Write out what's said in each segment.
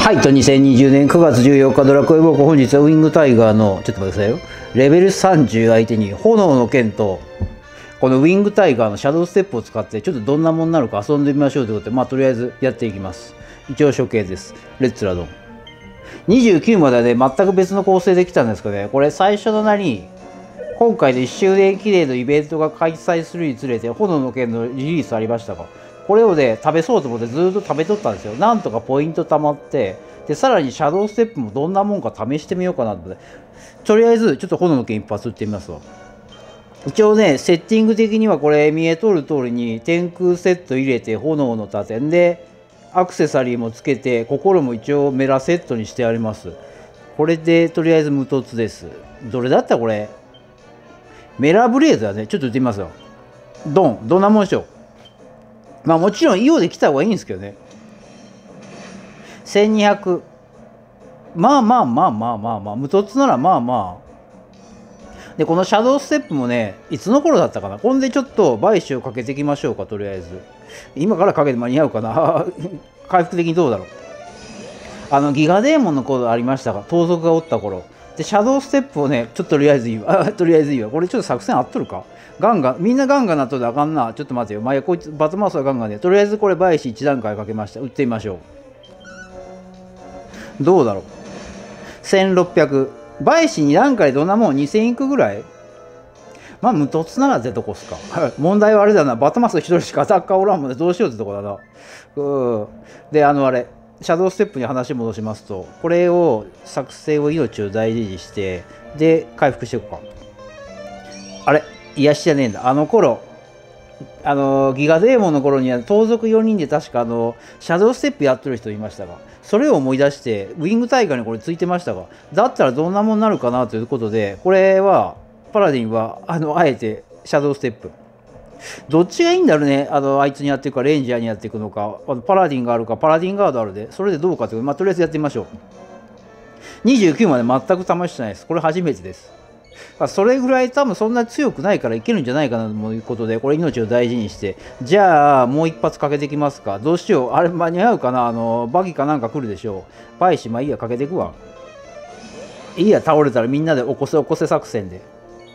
はいと、2020年9月14日ドラクエウォーク、本日はウィングタイガーの、ちょっと待ってくださいよ、レベル30相手に炎の剣と、このウィングタイガーのシャドウステップを使って、ちょっとどんなものになるか遊んでみましょうということで、とりあえずやっていきます。一応処刑です。レッツラドン。29まではね、全く別の構成できたんですけどね、これ最初の名に、今回の1周年記念のイベントが開催するにつれて、炎の剣のリリースありましたが、これをね、食べそうと思ってずっと食べとったんですよ。なんとかポイント貯まって、で、さらにシャドウステップもどんなもんか試してみようかなと思って、とりあえずちょっと炎の剣一発撃ってみますわ。一応ね、セッティング的にはこれ見えとる通りに天空セット入れて炎の盾で、アクセサリーもつけて、心も一応メラセットにしてあります。これでとりあえず無凸です。どれだったこれメラブレードだね。ちょっと撃ってみますよ。ドン。どんなもんでしょう。もちろんイオで来た方がいいんですけどね。1200。無凸ならで、このシャドウステップもね、いつの頃だったかな。こんでちょっと買収をかけていきましょうか、とりあえず。今からかけて間に合うかな。回復的にどうだろう。ギガデーモンの頃ありましたが、盗賊がおった頃。で、シャドウステップをね、ちょっととりあえずいいわ。とりあえずいいわ。これちょっと作戦合っとるか。みんなガンガンなっとるとあかんな。ちょっと待てよ。こいつ、バトマウスはガンガンで。とりあえずこれ、買収1段階かけました。撃ってみましょう。どうだろう。1600。買収2段階どんなもん ?2000 いくぐらい無凸ならってとこっすか。問題はあれだな。バトマス1人しかアタッカーおらんもんでどうしようってとこだな。で、あれ。シャドウステップに話戻しますと、これを作戦を命を大事にして、で、回復していこうか。あれ癒しじゃねえんだ。あの頃、ギガデーモンの頃には盗賊4人で確かシャドウステップやってる人いましたが、それを思い出して、ウィングタイガーにこれついてましたが、だったらどんなもんになるかなということで、これは、パラディンは、あえてシャドウステップ。どっちがいいんだろうね。あいつにやっていくか、レンジャーにやっていくのか、パラディンがあるか、パラディンガードあるで、それでどうかという、とりあえずやってみましょう。29まで全く試してないです。これ初めてです。それぐらい多分そんな強くないからいけるんじゃないかなということで、これ命を大事にして、じゃあもう一発かけてきますか。どうしよう。あれ間に合うかな。バギかなんか来るでしょう。バイシ、いいや、かけていくわ。いいや、倒れたらみんなで起こせ作戦で。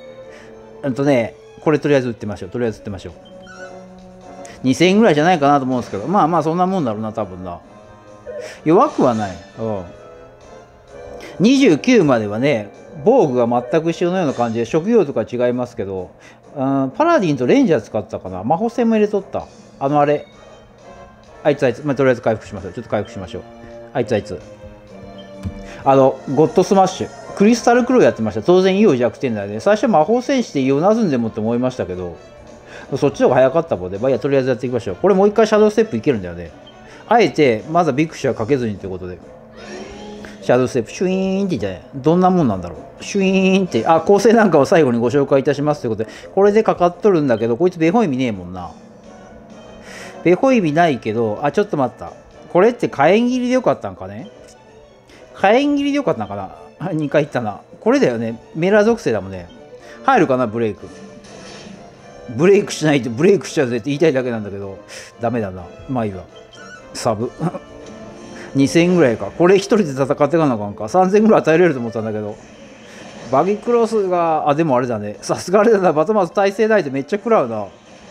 これとりあえず撃ってみましょう。とりあえず撃ってみましょう。2000円ぐらいじゃないかなと思うんですけど、そんなもんだろうな、多分な。弱くはない。29まではね、防具が全く一緒のような感じで、職業とか違いますけど、パラディンとレンジャー使ったかな。魔法戦も入れとった。あれ。あいつ。とりあえず回復しましょう。ちょっと回復しましょう。あいつ。ゴッドスマッシュ。クリスタルクローやってました。当然、イオ弱点だよね。最初魔法戦士でイオナズンでもって思いましたけど、そっちの方が早かったもんで、とりあえずやっていきましょう。これもう一回シャドウステップいけるんだよね。あえて、まずはビクシはかけずにということで。シャドウステップ、シュイーンって言ってね、どんなもんなんだろう。シュイーンって、構成なんかを最後にご紹介いたしますということで、これでかかっとるんだけど、こいつベホイミねえもんな。ベホイミないけど、ちょっと待った。これって火炎切りでよかったんかね。火炎切りでよかったんかな。2回言ったな。これだよね。メラ属性だもんね。入るかな、ブレイク。ブレイクしないとブレイクしちゃうぜって言いたいだけなんだけど、ダメだな。いいわ。サブ。2000円ぐらいか。これ1人で戦っていかなあかんか。3000円ぐらい与えれると思ったんだけど。バギクロスが、でもあれだね。さすがあれだな。バトマス耐性ないでめっちゃ食らうな。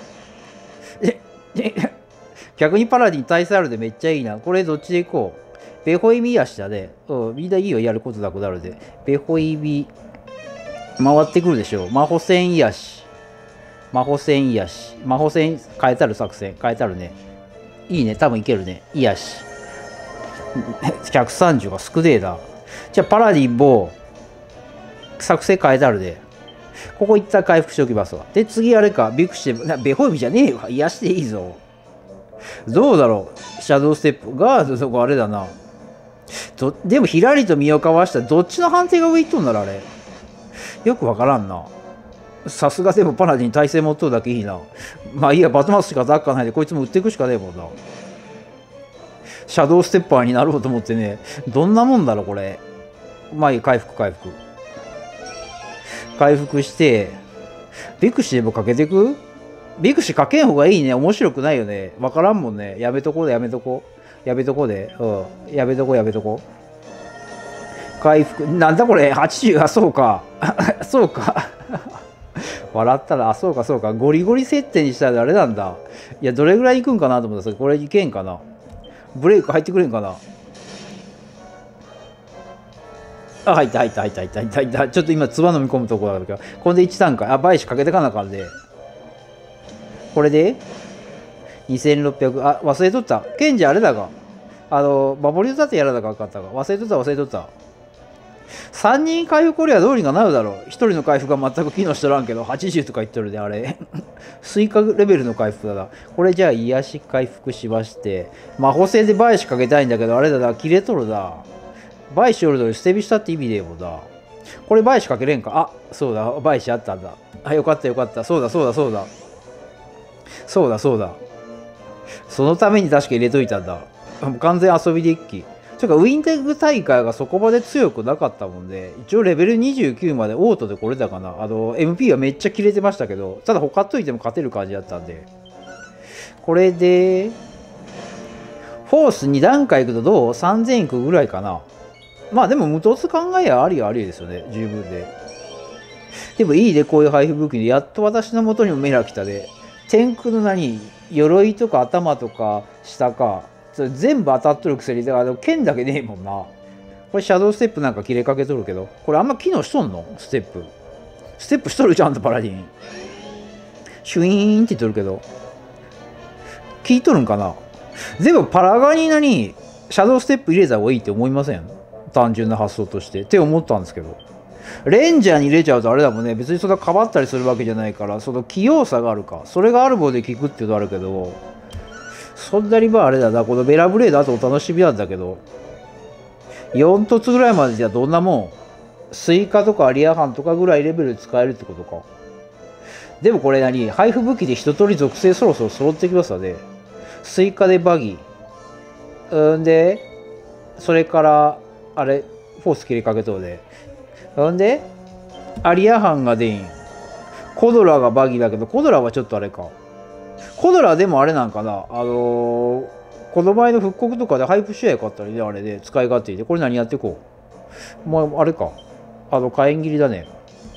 逆にパラディン耐性あるでめっちゃいいな。これどっちでいこう。ベホイミヤシだね。みんないいよ、やることなくなるで。ベホイミ、回ってくるでしょう。魔法戦癒し。魔法戦変えたる作戦。変えたるね。いいね、多分いけるね。癒し。130が少ねえだ。じゃあ、パラディンも、作戦変えたるで。ここ一旦回復しておきますわ。で、次あれか、ビクシで、ベホイミじゃねえわ。癒していいぞ。どうだろう。シャドウステップ。ガードそこあれだな。でも、ひらりと身をかわしたら、どっちの判定が上行っとんだろ、あれ。よくわからんな。さすがでもパラディン耐性持っとるだけいいな。いいや、バトマスしかアタッカーないで、こいつも撃っていくしかねえもんな。シャドウステッパーになろうと思ってね。どんなもんだろ、これ。いい、回復。回復して、ビクシでもかけてく？ビクシかけん方がいいね。面白くないよね。わからんもんね。やめとこう。 やめとこで。うん。やめとこ、やめとこ。回復。なんだこれ ?80。あ、そうか。そうか。笑ったら、あ、そうか、そうか。ゴリゴリ設定にしたらあれなんだ。いや、どれぐらいいくんかなと思ったら、これいけんかな。ブレイク入ってくれんかな。あ、入った、入った、入った、入った、入った。ちょっと今、つば飲み込むところだけど、これで1段階。あ、倍子かけてかなあかんで。これで2600。あ、忘れとった。ケンジあれだが。守りだってやらなかったが。忘れとった、忘れとった。3人回復こりゃどうにかなるだろう。1人の回復が全く機能しとらんけど、80とか言っとるで、あれ。スイカレベルの回復だな。これじゃあ、癒し回復しまして、魔法製で倍子かけたいんだけど、あれだな、切れとるな。倍子おるのに捨て火したって意味でもな。これ倍子かけれんか。あ、そうだ、倍子あったんだ。あ、よかったよかった。そうだそうだそうだ。そうだそうだ。そのために確か入れといたんだ。完全遊びデッキ。というか、ウィンテグ大会がそこまで強くなかったもんで、一応レベル29までオートでこれだかな。MP はめっちゃ切れてましたけど、ただ他といても勝てる感じだったんで。これで、フォース2段階いくとどう ?3000 いくぐらいかな。まあでも無凸考えやありはありですよね。十分で。でもいいで、こういう配布武器で。やっと私の元にもメラ来たで。天空の鎧とか頭とか下か。それ全部当たっとるくせに、剣だけねえもんな。これシャドウステップなんか切れかけとるけど。これあんま機能しとんのステップ。ステップしとるじゃんとパラディン。シュイーンって言っとるけど。効いとるんかな。でもパラガニシャドウステップ入れた方がいいって思いません？単純な発想としてって思ったんですけど、レンジャーに入れちゃうとあれだもんね。別にそんなかばったりするわけじゃないから、その器用さがあるか、それがある方で効くっていうのあるけど、そんなにあれだな。このベラブレードあとお楽しみなんだけど、4凸ぐらいまでじゃどんなもん、スイカとかアリアハンとかぐらいレベルで使えるってことか。でもこれ配布武器で一通り属性そろそろ揃ってきますわね。スイカでバギーで、それからあれフォース切りかけとうで、んでアリアハンがデイン、コドラがバギーだけど、コドラはちょっとあれか。コドラでもあれなんかな、この前の復刻とかで配布しやよかったりね、あれで使い勝手で。これ何やっていこう。まあ、あれか。火炎切りだね。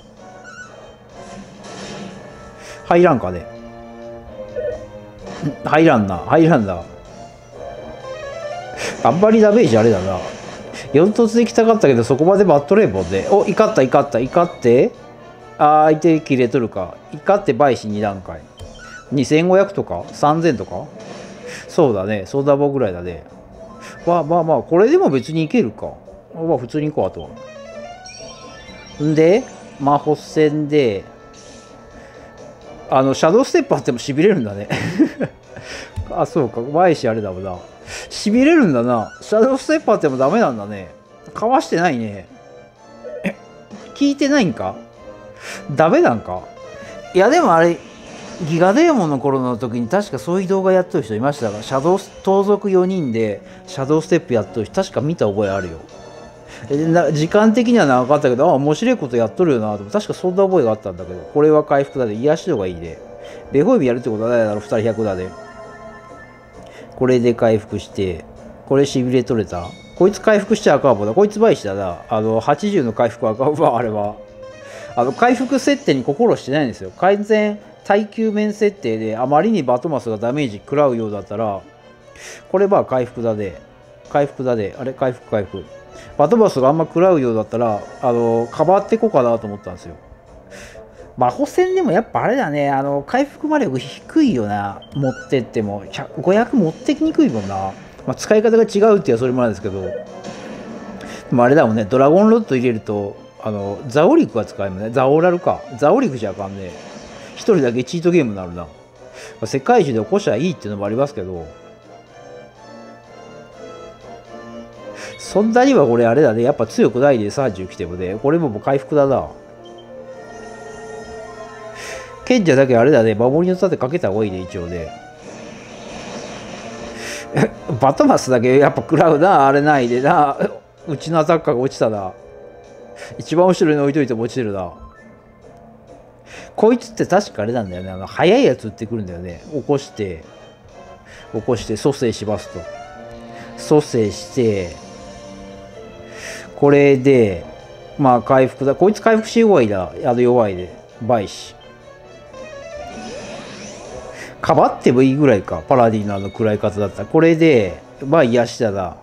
入らんかね。入らんな。入らんな。あんまりダメージあれだな。4突できたかったけど、そこまで待っとれんもんね。お、怒った、怒った、怒って。相手切れとるか。怒って倍子2段階。2500とか ?3000 とかそうだね。ソーダボぐらいだね。まあまあまあ、これでも別にいけるか。まあ普通に行こう、あとは。んで、魔法戦で、シャドウステップあっても痺れるんだね。あ、そうか。倍子あれだもんな。痺れるんだな。シャドウステップあってもダメなんだね。かわしてないね。聞いてないんか？ダメなんか？いやでもあれ、ギガデーモンの頃の時に確かそういう動画やっとる人いましたが、シャドウ盗賊4人でシャドウステップやっとる人確か見た覚えあるよ。時間的には長かったけど、面白いことやっとるよなと。確かそんな覚えがあったんだけど、これは回復だで、癒し度がいいで。ベホイビやるってことはないだろ、2人100だで。これで回復して、これしびれ取れた。こいつ回復しちゃあかんもんな。こいつ倍子だな。80の回復はあかんわ、あれは。回復設定に心してないんですよ。完全耐久面設定で、あまりにバトマスがダメージ食らうようだったら、これ回復だで。回復だで。あれ回復回復。バトマスがあんま食らうようだったら、かばってこうかなと思ったんですよ。魔法戦でもやっぱあれだね、回復魔力低いよな。持ってっても。500持ってきにくいもんな。まあ、使い方が違うっていうのはそれもあるんですけど。でもあれだもんね、ドラゴンロッド入れると、ザオリクが使えるもんね。ザオラルか。ザオリクじゃあかんね。一人だけチートゲームになるな。まあ、世界中で起こしゃいいっていうのもありますけど、そんなにはこれあれだね。やっぱ強くないで30来てもね。これも回復だな。賢者だけあれだね。守りの盾かけた方がいいね、一応ね。バトマスだけやっぱ食らうな。あれないでな。うちのアタッカーが落ちたな。一番後ろに置いといても落ちてるな。こいつって確かあれなんだよね。速いやつ撃ってくるんだよね。起こして蘇生しますと。 蘇生して、これで、まあ回復だ。こいつ回復し弱いだ。弱いで。バイシ。かばってもいいぐらいか。パラディの食らい方だったら。これで、まあ癒しだな。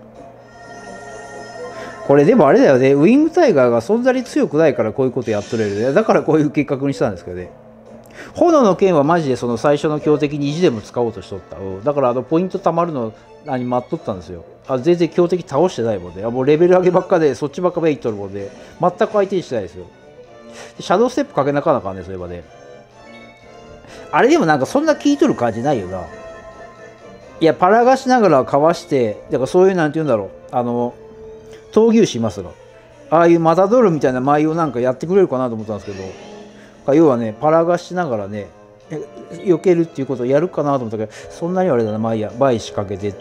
これでもあれだよね。ウィングタイガーがそんなに強くないからこういうことやっとれるね。だからこういう計画にしたんですけどね。炎の剣はマジでその最初の強敵に意地でも使おうとしとった。だからポイント貯まるの待っとったんですよ。全然強敵倒してないもんね。もうレベル上げばっかでそっちばっかメイン取るもんで、全く相手にしてないですよ。シャドウステップかけなかなかんね、そういえばね。あれでもなんかそんな効いとる感じないよな。いや、パラガしながらかわして、だからそういうなんて言うんだろう。闘牛しますが。ああいうマタドールみたいな舞をなんかやってくれるかなと思ったんですけど、要はね、パラガしながらね、避けるっていうことをやるかなと思ったけど、そんなにあれだな、バイ仕掛けてって、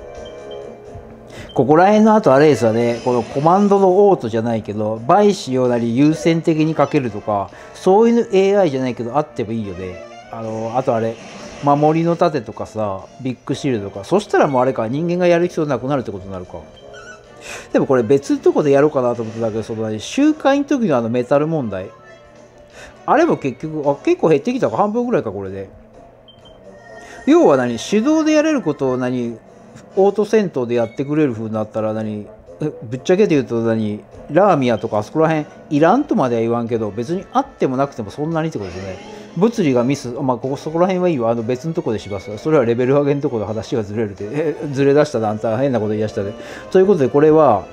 ここら辺の後あれですよね、このコマンドのオートじゃないけど、バイ仕様なり優先的にかけるとか、そういう AI じゃないけど、あってもいいよね。あとあれ、守りの盾とかさ、ビッグシールドとか、そしたらもうあれか、人間がやる必要なくなるってことになるか。でもこれ別のとこでやろうかなと思ってたけど、その周回の時のメタル問題。あれも結局、結構減ってきたか、半分ぐらいか、これで。要は手動でやれることをオート戦闘でやってくれる風になったらぶっちゃけて言うとラーミアとかあそこら辺いらんとまでは言わんけど、別にあってもなくてもそんなにってことですね。物理がミス、そこら辺はいいわ、別のとこでします。それはレベル上げのところで話がずれるで、ずれ出したで、あんた変なこと言い出したで。ということで、これは、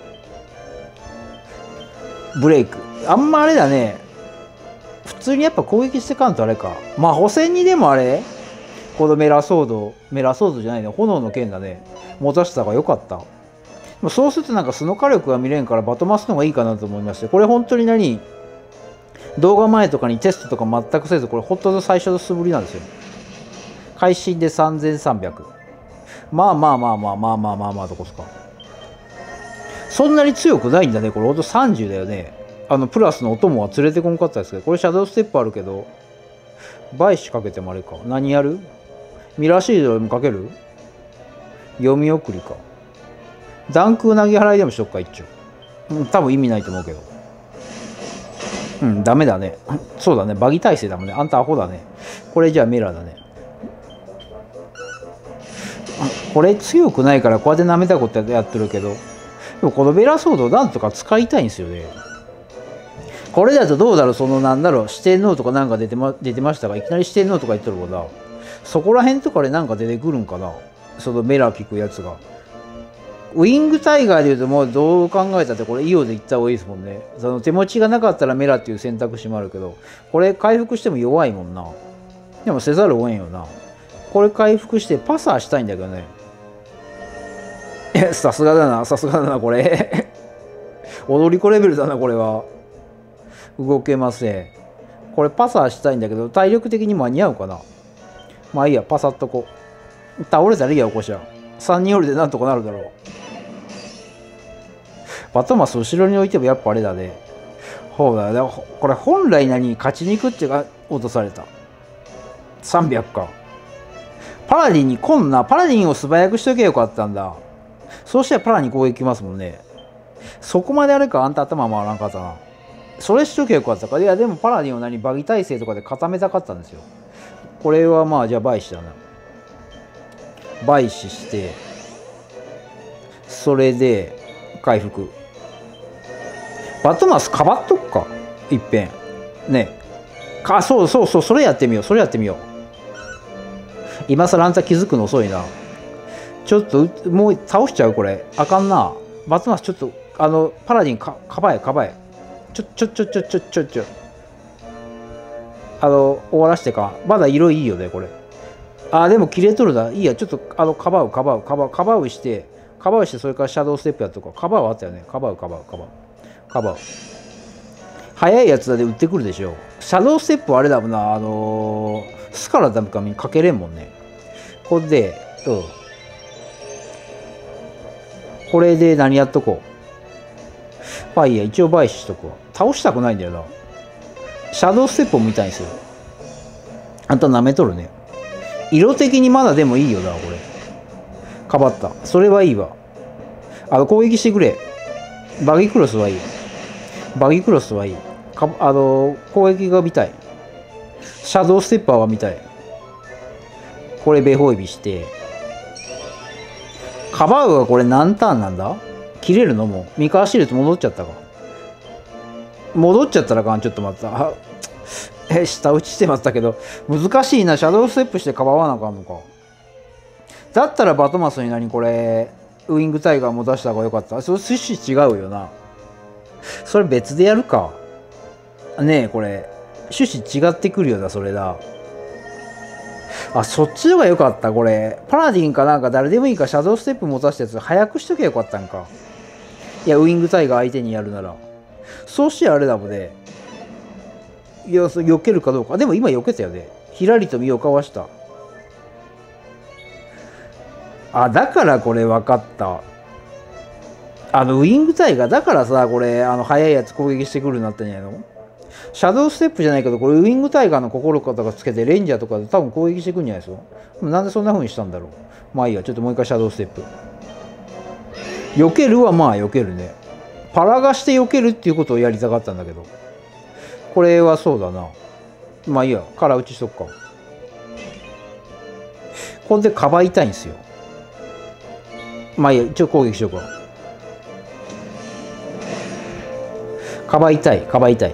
ブレイク。あんまあれだね、普通にやっぱ攻撃してかんとあれか。補戦にでもあれこのメラソードじゃないね、炎の剣だね、持たせた方が良かった。そうするとなんか素の火力が見れんからバトマスの方がいいかなと思いまして、これ本当に動画前とかにテストとか全くせず、これほんと最初の素振りなんですよ。会心で3300。まあどこですか。そんなに強くないんだね、これほんと30だよね。プラスのお供は連れてこんかったですけど、これシャドウステップあるけど、バイシかけてもあれか。何やる？ミラーシールドでもかける？読み送りか。残空投げ払いでもしとくか、一応。多分意味ないと思うけど。ダメだね。そうだね、バギ耐性だもんね。あんたアホだね。これじゃあメラだね。これ強くないからこうやって舐めたことやってるけど、でもこのメラソードをなんとか使いたいんですよね。これだとどうだろう、四天王とかなんか出てましたが、いきなり四天王とか言っとるもんな。そこら辺とかでなんか出てくるんかな、そのメラ効くやつが。ウィングタイガーでいうともうどう考えたってこれイオでいった方がいいですもんね。その手持ちがなかったらメラっていう選択肢もあるけど、これ回復しても弱いもんな。でもせざるを得んよな。これ回復してパサーしたいんだけどね。さすがだな、これ。踊り子レベルだな、これは。動けません。これパサーしたいんだけど、体力的に間に合うかな。まあいいや、パサッとこう。倒れたらいいや、起こしゃ。3人おるでなんとかなるだろう。バトマス後ろに置いてもやっぱあれだね。ほうだね。これ本来勝ちに行くっていうか落とされた。300か。パラディンにパラディンを素早くしとけばよかったんだ。そうしたらパラに攻撃きますもんね。そこまであれか、あんた頭回らんかったな。それしとけばよかったか。いや、でもパラディンをバギ耐性とかで固めたかったんですよ。これはまあ、じゃあバイシだな。バイシして、それで回復。バトマスかばっとくか、いっぺん。ね。そう、それやってみよう。今更あんた気づくの遅いな。ちょっと、もう倒しちゃうこれ。あかんな。バトマスちょっと、パラディンかばえ。ちょ。終わらしてか。まだ色いいよね、これ。でも切れとるだ。いいや、ちょっと、かばうして、それからシャドウステップやっとか。かばうあったよね。かばう。早いやつだで売ってくるでしょ。シャドウステップはあれだもんな。スカラダムかかけれんもんね。これで、これで何やっとこう。まあいいや、一応バイしとくわ。倒したくないんだよな。シャドウステップを見たいんですよ。あんた舐めとるね。色的にまだでもいいよな、これ。 かばった。それはいいわ。攻撃してくれ。バギークロスはいい。バギークロスはいい。攻撃が見たい。シャドウステッパーは見たい。これベホイビして。カバウがこれ何ターンなんだ？切れるの？もう三河シリーズ戻っちゃったか。戻っちゃったらかん。ちょっと待った。下打ちしてましたけど、難しいな。シャドウステップしてかばわなあかんのか。だったらバトマスに何これ、ウイングタイガーも出した方がよかった。それ趣旨違うよな。それ別でやるか。ねえ、これ。趣旨違ってくるよな、それだ。そっちの方がよかった、これ。パラディンかなんか誰でもいいか、シャドウステップ持たしたやつ早くしときゃよかったんか。いや、ウイングタイガー相手にやるなら。そうしてあれだもんね。いや、避けるかどうか。でも今避けたよね。ひらりと身をかわした。だからこれ分かった。ウイングタイガー、だからさ、これ、速いやつ攻撃してくるようになったんじゃないの？シャドウステップじゃないけど、これウイングタイガーの心とかつけて、レンジャーとかで多分攻撃してくるんじゃないですか。なんでそんな風にしたんだろう。まあいいや、ちょっともう一回シャドウステップ。避けるはまあ避けるね。パラガして避けるっていうことをやりたかったんだけど。これはそうだな。まあいいや、から打ちしとくか。これでかばいたいんですよ。まあいいや、一応攻撃しようか。かばいたい、かばいたい。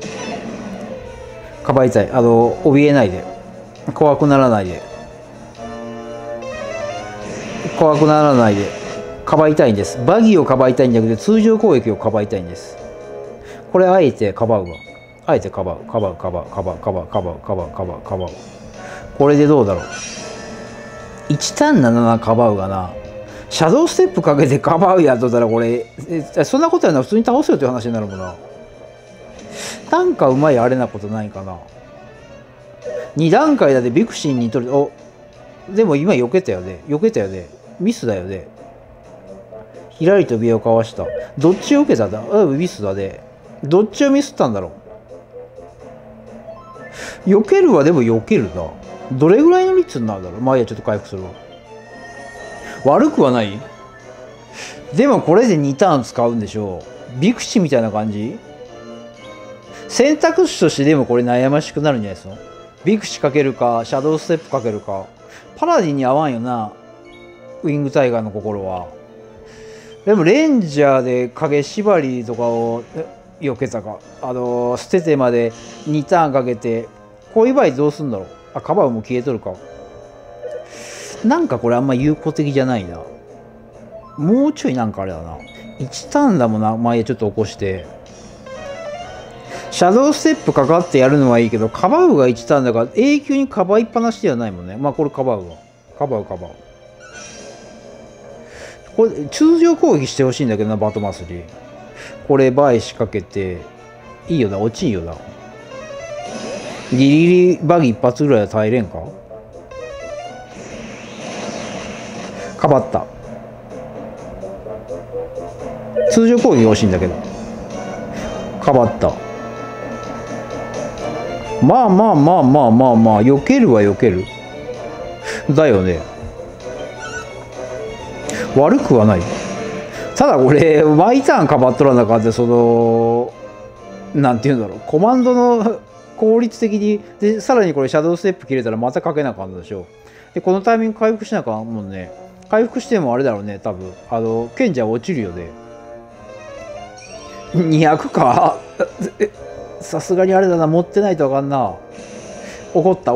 かばいたい。怯えないで。怖くならないで。怖くならないで。かばいたいんです。バギーをかばいたいんじゃなくて、通常攻撃をかばいたいんです。これあえてかばうわ。あえてかばう。かばう、かばう、かばう、かばう、かばう、かばう、かばう、かばう。これでどうだろう。1ターン7かばうがな。シャドウステップかけてかばうやっとったらこれ、そんなことやなら普通に倒せよという話になるもんな。単価うまいあれなことないかな。2段階だってビクシンに取る。でも今避けたよね。避けたよね。ミスだよね。ひらりとビをかわした。どっちを受けたんだ？ミスだね。どっちをミスったんだろう。避けるはでも避けるな。どれぐらいの率になるだろう。まあいいや、ちょっと回復するわ。悪くはない。でもこれで2ターン使うんでしょう。ビクシみたいな感じ。選択肢としてでもこれ悩ましくなるんじゃないですか。ビクシかけるか、シャドウステップかけるか。パラディンに合わんよな。ウィングタイガーの心は。でもレンジャーで影縛りとかを避けたか。捨ててまで2ターンかけて、こういう場合どうすんだろう。カバーも消えとるか。なんかこれあんま有効的じゃないな。もうちょいなんかあれだな。1ターンだもんな。前ちょっと起こして。シャドウステップかかってやるのはいいけど、カバウが1ターンだから永久にかばいっぱなしではないもんね。まあこれカバウは。カバウ。これ通常攻撃してほしいんだけどな、バトマスに。これバイ仕掛けて、いいよな、落ちんよな。ギリギリバギ一発ぐらいは耐えれんか。かばった。通常攻撃欲しいんだけど。かばった。まあ、避けるは避ける。だよね。悪くはない。ただこれ、毎ターンかばっとらなかって、なんていうんだろう、コマンドの効率的に、で、さらにこれ、シャドウステップ切れたらまたかけなあかんのでしょ。で、このタイミング回復しなあかんもんね。回復してもあれだろうね、多分。賢者落ちるよね。200かさすがにあれだな、持ってないとあかんな。怒った。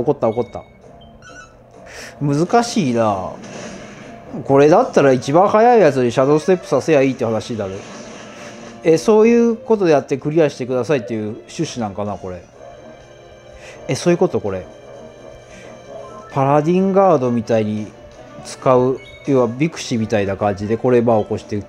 難しいな。これだったら一番早いやつにシャドウステップさせやいいって話だね。そういうことでやってクリアしてくださいっていう趣旨なんかな、これ。そういうことこれ。パラディンガードみたいに使う、要はビクシみたいな感じでこれ起こして打って。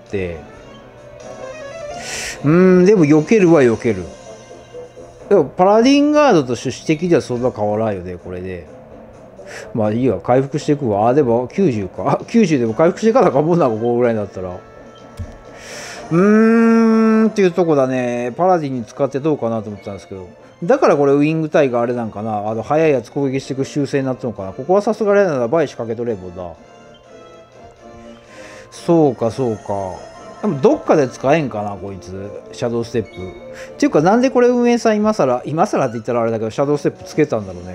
でも避けるは避ける。でもパラディンガードと趣旨的にはそんな変わらんよね、これで。まあいいわ、回復していくわ。でも90か。90でも回復していかなあかんもんな、ここぐらいになったら。っていうとこだね。パラディンに使ってどうかなと思ったんですけど。だからこれウィングタイがあれなんかな。速いやつ攻撃していく修正になったのかな。ここはさすがにあれなら倍仕掛けとれんもんな。 そうかそうか。でもどっかで使えんかなこいつシャドウステップっていうか、なんでこれ運営さん今更って言ったらあれだけどシャドウステップつけたんだろうね。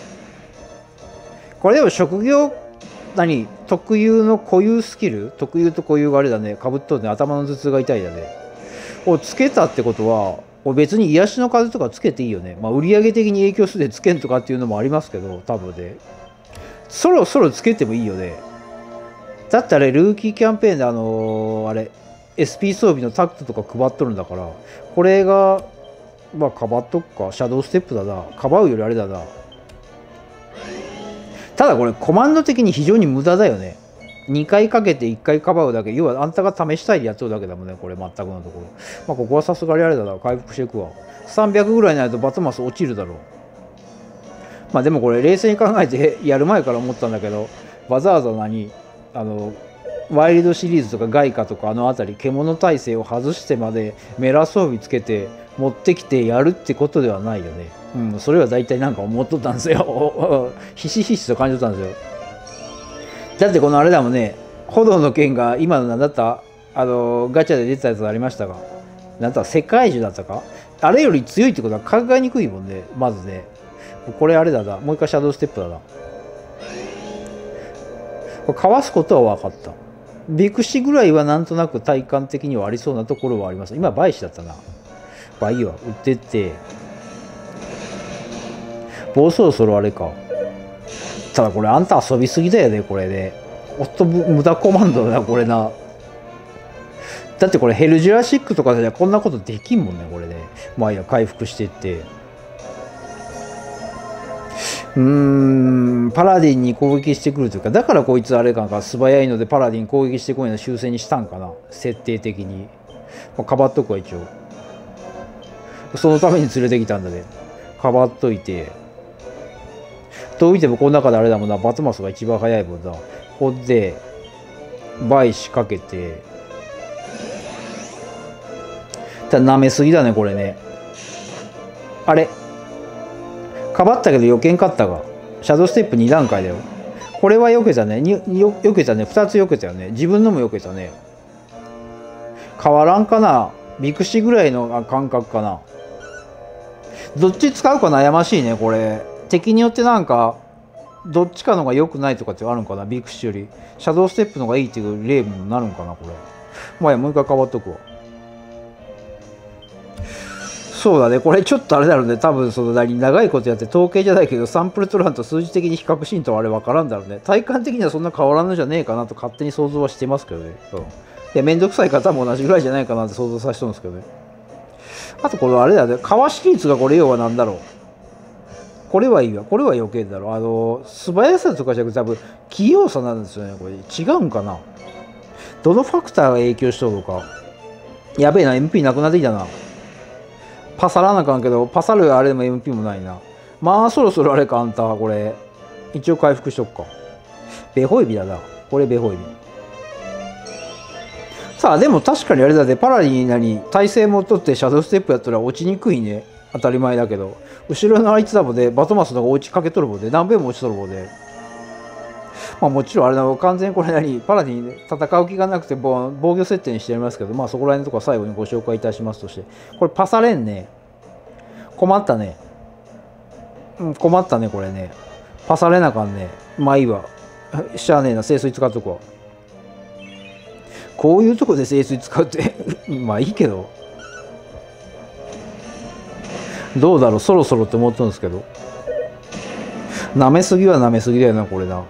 これでも職業特有の固有スキル、特有と固有があれだね、かぶっとるね。頭の頭痛が痛いだね。をつけたってことは別に癒しの風とかつけていいよね。まあ売上的に影響するでつけんとかっていうのもありますけど、多分でそろそろつけてもいいよね。だってあれルーキーキャンペーンであれ SP 装備のタクトとか配っとるんだから、これがまあかばっとくか。シャドウステップだな。かばうよりあれだな。ただこれコマンド的に非常に無駄だよね。2回かけて1回かばうだけ。要はあんたが試したいでやっとるだけだもんね、これ全くのところ。まあここはさすがにあれだな。回復していくわ。300ぐらいになるとバトマス落ちるだろう。まあでもこれ冷静に考えてやる前から思ったんだけど、わざわざワイルドシリーズとかガイカとか辺り獣耐性を外してまでメラ装備つけて持ってきてやるってことではないよね。それは大体なんか思っとったんですよ。ひしひしと感じとったんですよ。だってこのあれだもんね、炎の剣が今の何だったガチャで出たやつありましたが、なんだ世界中だったか、あれより強いってことは考えにくいもんね、まずね。これあれだな、もう一回シャドウステップだな。これかわすことは分かった。ビクシぐらいはなんとなく体感的にはありそうなところはあります。今バイシだったな。バイは売ってって、もうそろそろあれか。ただこれあんた遊びすぎだよね、これで。おっと無駄コマンドだな、これな。だってこれヘルジュラシックとかでこんなことできんもんね、これで。まあいいや、回復していって。パラディンに攻撃してくるというか、だからこいつあれか素早いのでパラディン攻撃してこいの修正にしたんかな、設定的に。かばっとくわ、一応。そのために連れてきたんだね。かばっといて。どう見てもこの中であれだもんな、バトマスが一番早いもんな。ほんで、バイ仕掛けて。ただ舐めすぎだね、これね。あれかばったけど余計んかったが。シャドウステップ2段階だよ。これは避けたね。避けたね。2つ避けたよね。自分のも避けたね。変わらんかな。ビクシぐらいの感覚かな。どっち使うか悩ましいね、これ。敵によってなんか、どっちかのが良くないとかってあるんかな、ビクシより。シャドウステップのがいいっていう例にもなるんかな、これ。まあいや、もう一回変わっとくわ。そうだね、これちょっとあれだろうね、多分長いことやって統計じゃないけど、サンプル取らんと数字的に比較しんとあれ分からんだろうね。体感的にはそんな変わらんのじゃねえかなと勝手に想像はしてますけどね。で、めんどくさい方も同じぐらいじゃないかなって想像させてるんですけどね。あとこれあれだね、かわし率がこれ要は何だろう。これはいいわ、これは余計だろう。素早さとかじゃなくて多分、器用さなんですよね、これ。違うんかな。どのファクターが影響しとるのか。やべえな、MP なくなってきたな。パサらなあかんけど、パサるあれでも MP もないな。まあそろそろあれか、あんたこれ。一応回復しとくか。ベホイビだな。これベホイビ。さあ、でも確かにあれだね、パラリに耐性も取ってシャドウステップやったら落ちにくいね。当たり前だけど。後ろのあいつだもんで、バトマスの方が落ちかけとるもんで、何べんも落ちとるもんで。まあもちろんあれだ、完全にこれパラディン戦う気がなくて防御設定にしてありますけど、まあそこら辺のところは最後にご紹介いたしますとして、これパサレンね。困ったね。困ったね、これね。パサれなあかんね。まあいいわ。しゃあねえな、清水使っとくわ。こういうとこで清水使うってまあいいけど。どうだろう、そろそろって思ってるんですけど。舐めすぎは舐めすぎだよな、これな。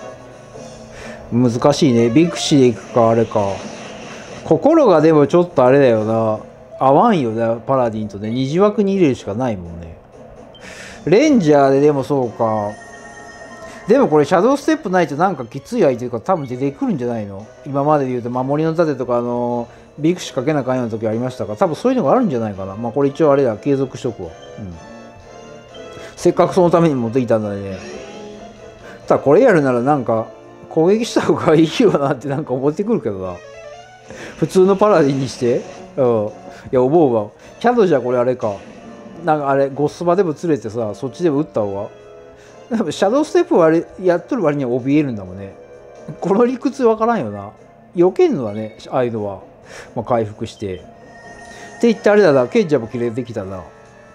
難しいね。ビクシでいくか、あれか。心がでもちょっとあれだよな。合わんよな、パラディンとね。二次枠に入れるしかないもんね。レンジャーででもそうか。でもこれ、シャドウステップないとなんかきつい相手が多分出てくるんじゃないの。今までで言うと、守りの盾とか、ビクシかけなあかんような時ありましたから、多分そういうのがあるんじゃないかな。まあこれ一応あれだ、継続しとくわ。せっかくそのために持ってきたんだね。ただこれやるならなんか、攻撃した方がいいよなってなんか思ってくるけどな。普通のパラディンにして。いや、思うわ。キャドじゃこれあれか。なんかあれ、ゴスバでも連れてさ、そっちでも撃った方が。シャドウステップはあれやっとる割には怯えるんだもんね。この理屈わからんよな。 避けるのはね、ああいうのは、まあ、回復して。って言ってあれだな、賢者も切れてきたな。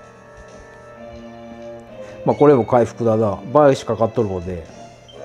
まあこれも回復だな。倍しかかっとるもんね。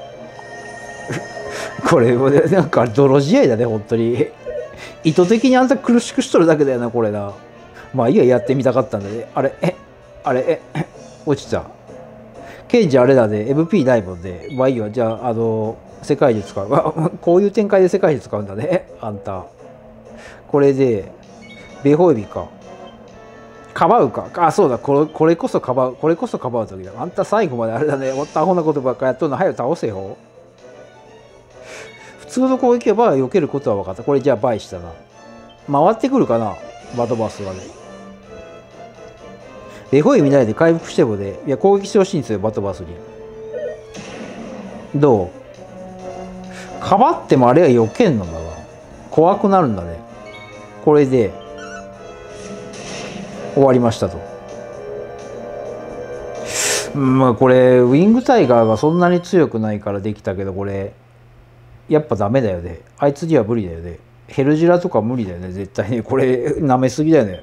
これもね、なんか泥試合だね、本当に。意図的にあんた苦しくしとるだけだよな、これな。まあいいや、やってみたかったんだね。あれ、落ちた。賢者あれだね、MP ないもんね。まあいいわ、じゃあ、世界で使う。こういう展開で世界で使うんだね、あんた。これで、ベホイビか。かばうか。あ、そうだ、これこそかばう。これこそかばう時だ。あんた最後まであれだね、もっとアホなことばっかやっとんの。早く倒せよ。普通の攻撃はバー避けることは分かった。これじゃあ倍したな。回ってくるかな、バトバスがね。ベホイ見ないで回復してもね、いや、攻撃してほしいんですよ、バトバスに。どうかばってもあれは避けんのだな。怖くなるんだね。これで、終わりましたと。まあこれ、ウィングタイガーがそんなに強くないからできたけど、これ、やっぱダメだよね。あいつには無理だよね。ヘルジラとか無理だよね、絶対に。これ、舐めすぎだよね。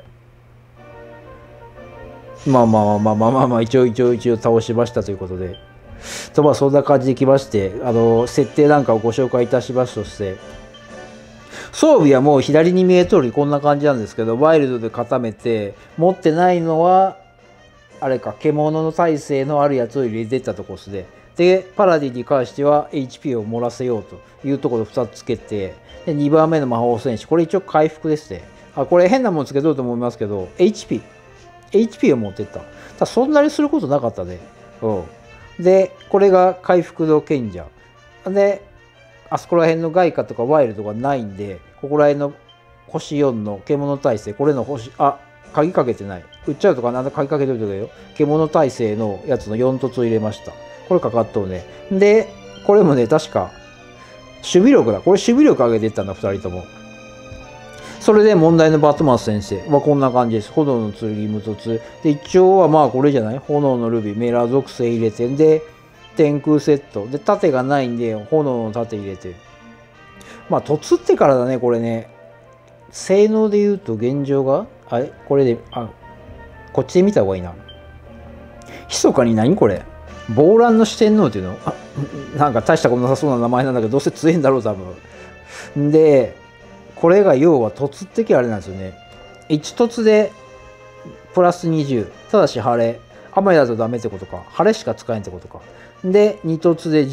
まあ、一応倒しましたということで。まあそんな感じできまして、設定なんかをご紹介いたしますとして、装備はもう左に見えとおりこんな感じなんですけど、ワイルドで固めて、持ってないのは、あれか、獣の耐性のあるやつを入れてったところですね。で、パラディに関しては HP を盛らせようというところで2つつけて、で2番目の魔法戦士、これ一応回復ですね。これ変なもんつけとると思いますけど、HP を持ってった。そんなにすることなかったね。で、これが回復の賢者。で、あそこら辺の外貨とかワイルドがないんで、ここら辺の星4の獣耐性、これの星、鍵かけてない。売っちゃうとかなんだ鍵かけてるとかよ。獣耐性のやつの4凸を入れました。これかかっとうね。で、これもね、確か、守備力だ。これ守備力上げていったんだ、2人とも。それで問題のバトマス先生はこんな感じです。炎の剣無凸。で、一応はまあこれじゃない。炎のルビー、メラ属性入れて、で、天空セット。で、盾がないんで、炎の盾入れて。まあ、凸ってからだね、これね。性能で言うと現状が、これで、こっちで見た方がいいな。密かに何これ暴乱の四天王っていうのなんか大したことなさそうな名前なんだけど、どうせ強いんだろう、多分。で、これが要は凸ってあれなんですよね。1凸でプラス20。ただし晴れ。雨だとダメってことか。晴れしか使えんってことか。で、2凸で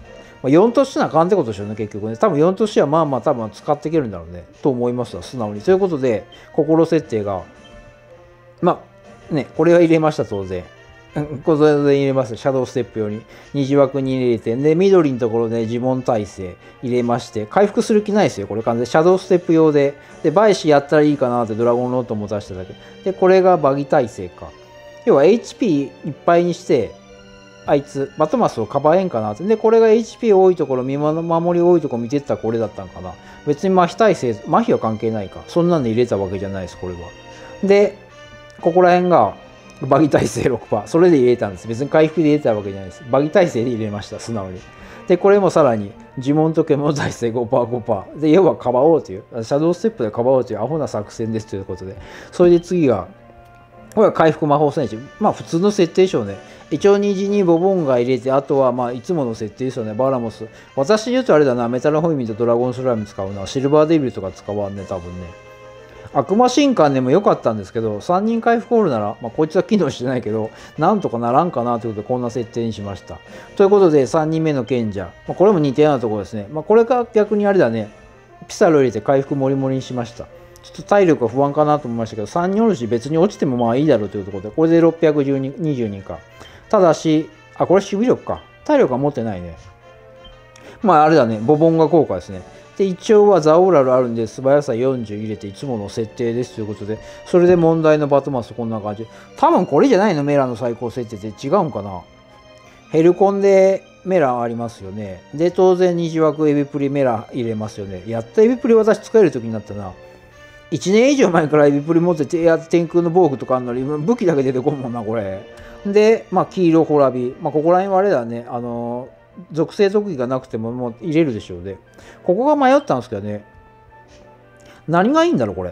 10。4としてなあかんってことでしょうね、結局ね。多分4としてはまあ多分使っていけるんだろうね。と思いますわ、素直に。ということで、心設定が、まあ、ね、これは入れました、当然。これで入れます。シャドウステップ用に。二次枠に入れて、で、緑のところで呪文耐性入れまして、回復する気ないですよ、これ完全に。シャドウステップ用で。で、バイシやったらいいかなってドラゴンロートも出しただけ。で、これがバギ耐性か。要は HP いっぱいにして、あいつ、バトマスをかばえんかなって。で、これが HP 多いところ、守り多いところ見てったらこれだったんかな。別に麻痺耐性、麻痺は関係ないか。そんなんで入れたわけじゃないです、これは。で、ここら辺が、バギ耐性 6%。それで入れたんです。別に回復で入れたわけじゃないです。バギ耐性で入れました、素直に。で、これもさらに、呪文と獣耐性 5%。で、要はかばおうという、シャドウステップでかばおうというアホな作戦ですということで。それで次が、これは回復魔法戦士。まあ普通の設定でしょうね。一応虹にボボンが入れて、あとはまあいつもの設定ですよね。バラモス。私で言うとあれだな、メタルホイミとドラゴンスライム使うな。シルバーデビルとか使わんね、多分ね。悪魔神官でも良かったんですけど、3人回復おるなら、まあこいつは機能してないけど、なんとかならんかなということでこんな設定にしました。ということで3人目の賢者。まあ、これも似たようなところですね。まあこれが逆にあれだね。ピサロ入れて回復モリモリにしました。ちょっと体力が不安かなと思いましたけど、3人おるし別に落ちてもまあいいだろうというところで、これで620人か。ただし、これ守備力か。体力は持ってないね。まああれだね、ボボンガ効果ですね。で、一応はザオーラルあるんで、素早さ40入れていつもの設定ですということで、それで問題のバトマスこんな感じ。多分これじゃないの、メラの最高設定って違うんかな。ヘルコンでメラありますよね。で、当然二次枠エビプリメラ入れますよね。やったエビプリ私使える時になったな。1年以上前からエビプリ持ってて、天空の防具とかあんのに、武器だけ出てこんもんな、これ。で、まあ、黄色ホラビ。まあ、ここら辺はあれだね、 属性特技がなくてももう入れるでしょうね。ここが迷ったんですけどね。何がいいんだろう、これ。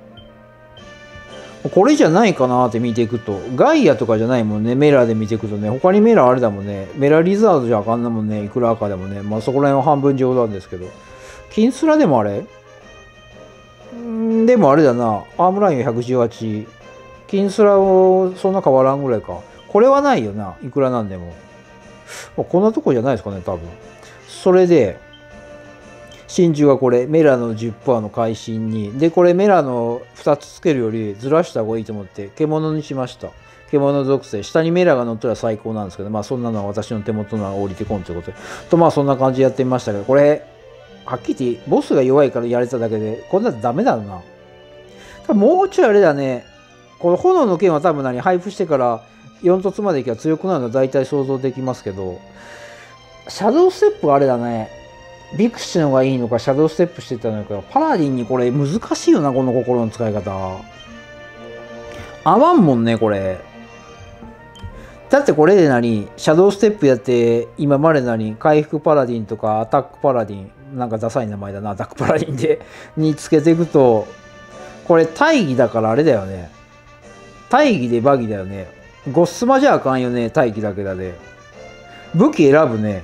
これじゃないかなって見ていくと。ガイアとかじゃないもんね。メラで見ていくとね。他にメラあれだもんね。メラリザードじゃあかんなもんね。いくら赤でもね。まあそこら辺は半分冗談ですけど。金スラでもあれでもあれだな。アームライン118。金スラをそんな変わらんぐらいか。これはないよな。いくらなんでも。こんなとこじゃないですかね、多分。それで、真珠がこれ、メラの 10% の会心に。で、これメラの2つつけるよりずらした方がいいと思って、獣にしました。獣属性。下にメラが乗ったら最高なんですけど、まあそんなのは私の手元の降りてこんということで。と、まあそんな感じでやってみましたけど、これ、はっきり言って、ボスが弱いからやれただけで、こんなのダメだろうな。多分もうちょいあれだね。この炎の剣は多分配布してから4突までいけば強くなるのは大体想像できますけど、シャドウステップがあれだね。ビクシの方がいいのか、シャドウステップしてたのか、パラディンにこれ難しいよな、この心の使い方。合わんもんね、これ。だってこれでシャドウステップやって、今まで回復パラディンとかアタックパラディン、なんかダサい名前だな、アタックパラディンで、につけていくと、これ大義だからあれだよね。大義でバギだよね。ゴッスマじゃあかんよね、大義だけだで。武器選ぶね。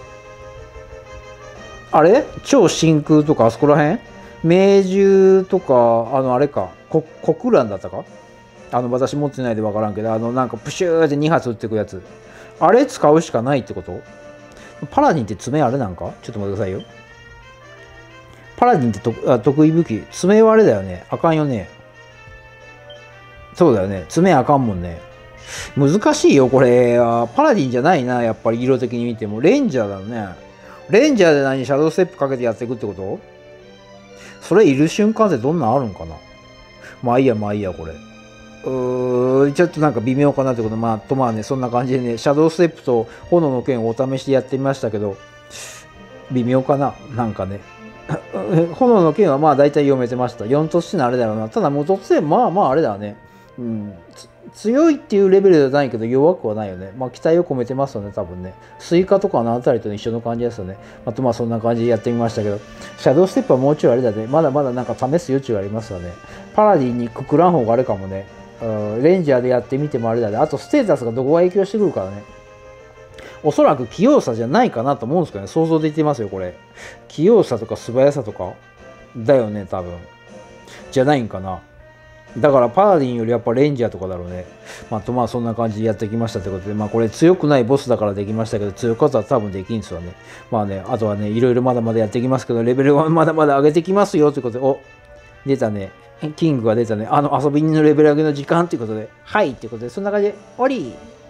あれ超真空とかあそこらへん命獣とか、あれか、国乱だったか私持ってないでわからんけど、なんかプシューって2発撃ってくやつ。あれ使うしかないってこと？パラディンって爪あれなんかちょっと待ってくださいよ。パラディンって得意武器。爪はあれだよね。あかんよね。そうだよね。爪あかんもんね。難しいよ、これ。パラディンじゃないな、やっぱり色的に見ても。レンジャーだよね。レンジャーでシャドウステップかけてやっていくってこと？それいる瞬間ってどんなんあるんかな？まあいいや、まあいいや、これ。ちょっとなんか微妙かなってこと。まあね、そんな感じでね、シャドウステップと炎の剣をお試しでやってみましたけど、微妙かななんかね。炎の剣はまあ大体読めてました。4突してのあれだろうな。ただもう突然、まああれだね。うん。強いっていうレベルではないけど弱くはないよね。まあ期待を込めてますよね、多分ね。スイカとかのあたりと一緒の感じですよね。あとまあそんな感じでやってみましたけど、シャドウステップはもうちょいあれだね。まだまだなんか試す余地がありますよね。パラディンにくくらん方があれかもね。レンジャーでやってみてもあれだね。あとステータスがどこが影響してくるからね。おそらく器用さじゃないかなと思うんですけどね。想像できてますよ、これ。器用さとか素早さとかだよね、多分。じゃないんかな。だからパラディンよりやっぱレンジャーとかだろうね。まあそんな感じでやってきましたってことで、まあこれ強くないボスだからできましたけど、強かったら多分できんすよね。まあね、あとはね、いろいろまだまだやってきますけど、レベルはまだまだ上げてきますよということで、出たね。キングが出たね。遊び人のレベル上げの時間ということで、はいということで、そんな感じで、終わり